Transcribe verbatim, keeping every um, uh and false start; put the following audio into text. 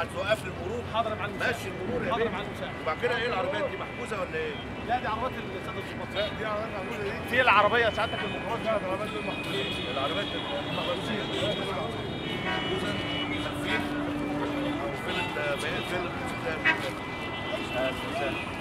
هتوقف لي المرور؟ حاضر يا معلم. ماشي المرور يا حاضر يا بيه. معلم مساعد. وبعد كده ايه العربيات دي محجوزه ولا ايه؟ لا دي عربيات الساده الظباط. لا دي عربيات محجوزه دي. في العربيه ساعتك الميكروباص. لا العربيات دول محجوزين. العربيات المحجوزين محجوزه خلفين. فين ال فين الموتوسيكلات؟